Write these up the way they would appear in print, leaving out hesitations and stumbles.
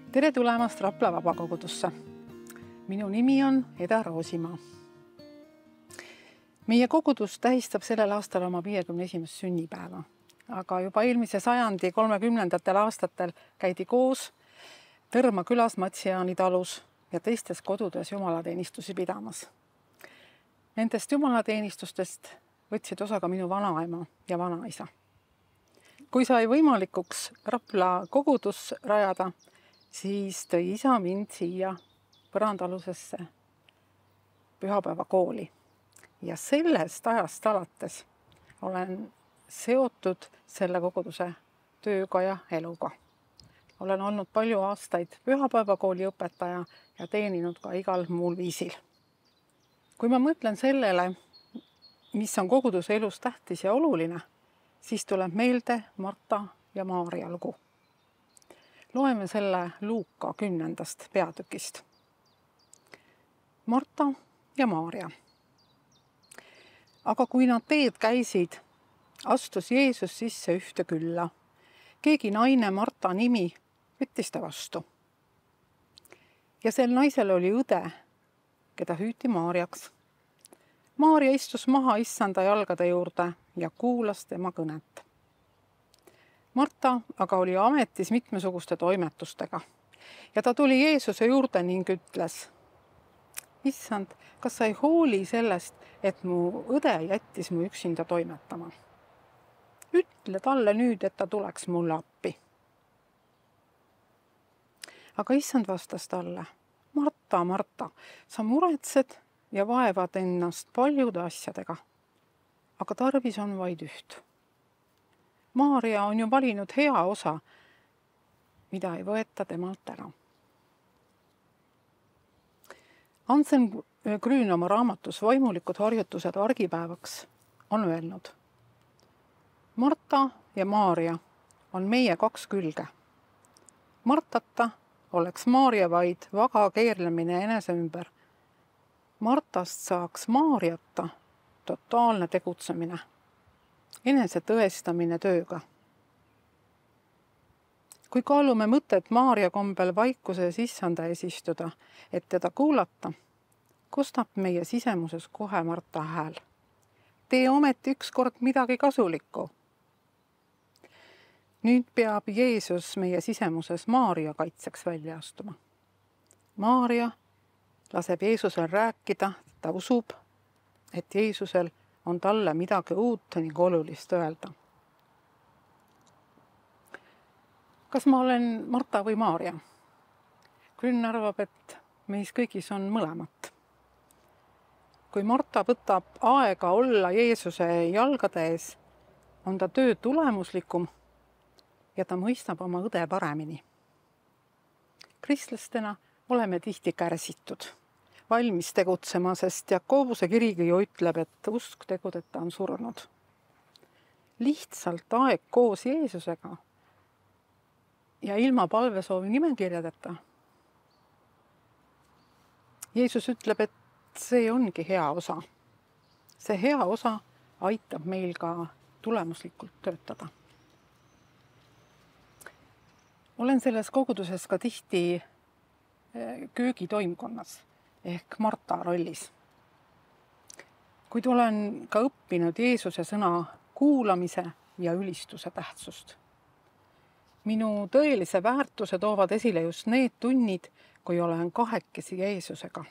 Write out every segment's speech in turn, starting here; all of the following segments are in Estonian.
Tere tulemast Rapla Vabakogudusse. Minu nimi on Eda Roosimaa. Meie kogudus tähistab sellel aastal oma 51. sünnipäeva, aga juba eelmise sajandi 30. aastatel käidi koos Tõrma külas Matsiaani talus ja teistes kodudes jumalateenistusi pidamas. Nendest jumalateenistustest võtsid osa ka minu vanaema ja vanaisa. Kui sai võimalikuks Rapla kogudus rajada, siis tõi isa mind siia põrandalusesse pühapäevakooli. Ja sellest ajast alates olen seotud selle koguduse tööga ja eluga. Olen olnud palju aastaid pühapäevakooli õpetaja ja teeninud ka igal muul viisil. Kui ma mõtlen sellele, mis on koguduse elus tähtis ja oluline, siis tuleb meelde Marta ja Maarja lugu. Loeme selle Luuka 10. peatükist. Marta ja Maarja. Aga kui nad teed käisid, astus Jeesus sisse ühte külla. Keegi naine Marta nimi võttis ta vastu. Ja sel naisel oli õde, keda hüüti Maarjaks. Maarja istus maha issanda jalgade juurde ja kuulas tema kõnet. Marta aga oli ametis mitmesuguste toimetustega ja ta tuli Jeesuse juurde ning ütles: Issand, kas sa ei hooli sellest, et mu õde jättis mu üksinda toimetama? Ütle talle nüüd, et ta tuleks mulle appi. Aga issand vastas talle: Marta, Marta, sa muretsed ja vaevad ennast paljude asjadega, aga tarvis on vaid üht. Maarja on ju valinud hea osa, mida ei võeta temalt ära. Anselm Grün oma raamatus Vaimulikud harjutused argipäevaks on öelnud: Marta ja Maarja on meie kaks külge. Martata oleks Maarja vaid vaga keerlemine enese ümber. Martast saaks Maarjata totaalne tegutsemine, enese tõestamine tööga. Kui kaalume mõtet Maarja kombel vaikuses issanda ees istuda, et teda kuulata, kostab meie sisemuses kohe Marta hääl. Tee ometi ükskord midagi kasulikku. Nüüd peab Jeesus meie sisemuses Maarja kaitseks välja astuma. Maarja laseb Jeesusel rääkida, ta usub, et Jeesusel on talle midagi uut ning olulist öelda. Kas ma olen Marta või Maarja? Grün arvab, et meis kõigis on mõlemat. Kui Marta võtab aega olla Jeesuse jalgade ees, on ta töö tulemuslikum ja ta mõistab oma õde paremini. Kristlastena oleme tihti kärsitud, valmis tegutsema, sest Jakobuse kirigi ju ütleb, et usk tegudeta on surnud. Lihtsalt aeg koos Jeesusega ja ilma palvesoovi nimekirjadeta. Jeesus ütleb, et see ongi hea osa. See hea osa aitab meil ka tulemuslikult töötada. Olen selles koguduses ka tihti köögitoimkonnas ehk Marta rollis. Kuid olen ka õppinud Jeesuse sõna kuulamise ja ülistuse tähtsust. Minu tõelise väärtuse toovad esile just need tunnid, kui olen kahekesi Jeesusega.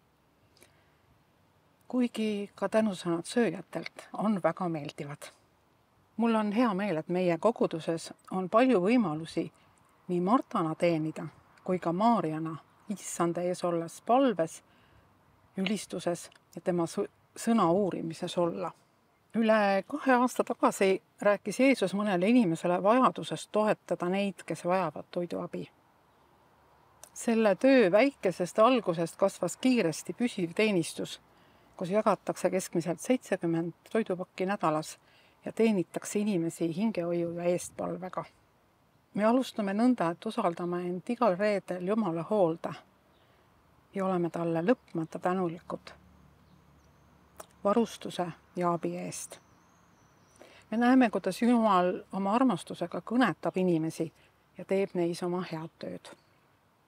Kuigi ka tänusõnad sööjatelt on väga meeldivad. Mul on hea meel, et meie koguduses on palju võimalusi nii Martana teenida kui ka Maarjana issanda ees olles palves, ülistuses ja tema sõna uurimises olla. Üle 2 aasta tagasi rääkis Jeesus mõnele inimesele vajadusest toetada neid, kes vajavad toiduabi. Selle töö väikesest algusest kasvas kiiresti püsiv teenistus, kus jagatakse keskmiselt 70 toidupakki nädalas ja teenitakse inimesi hingehoiu ja eestpalvega. Me alustame nõnda, et usaldame end igal reedel Jumala hoolde ja oleme talle lõpmata tänulikud varustuse ja abi eest. Me näeme, kuidas Jumal oma armastusega kõnetab inimesi ja teeb neis oma head tööd.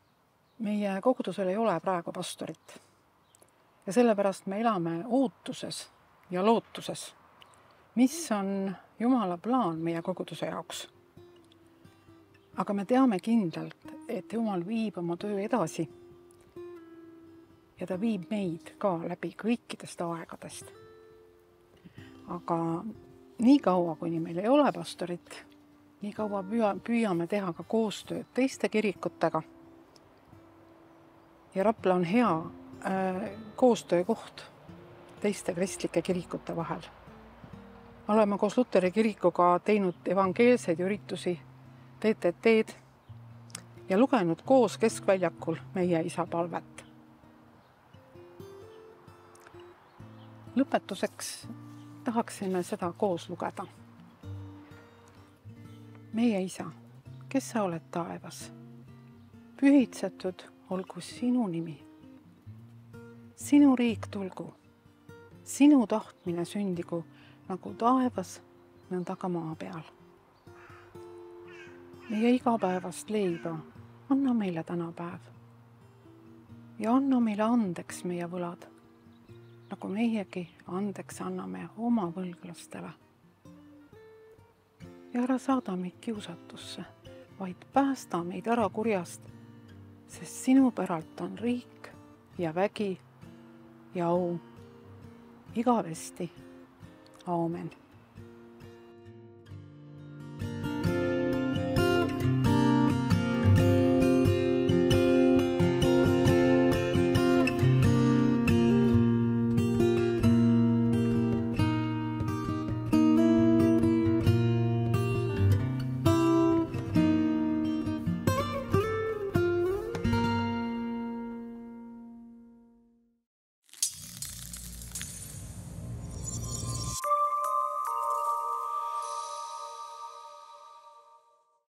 Meie kogudusel ei ole praegu pastorit ja sellepärast me elame ootuses ja lootuses, mis on Jumala plaan meie koguduse jaoks. Aga me teame kindlalt, et Jumal viib oma töö edasi ja ta viib meid ka läbi kõikidest aegadest. Aga nii kaua, kuni meil ei ole pastorit, nii kaua püüame teha ka koostööd teiste kirikutega. Ja Rapla on hea koostöökoht teiste kristlike kirikute vahel. Oleme koos Luteri kirikuga teinud evangeelseid üritusi, TTT-d ja lugenud koos Keskväljakul Meie Isa palvet. Lõpetuseks tahaksime seda koos lugeda. Meie Isa, kes sa oled taevas, pühitsetud olgu sinu nimi. Sinu riik tulgu, sinu tahtmine sündigu nagu taevas, nõnda ka maa peal. Meie igapäevast leiba anna meile täna päev ja anna meile andeks meie võlad, nagu meiegi andeks anname oma võlglastele. Ja ära saada meid kiusatusse, vaid päästa meid ära kurjast, sest sinu päralt on riik ja vägi ja au igavesti. Aamen.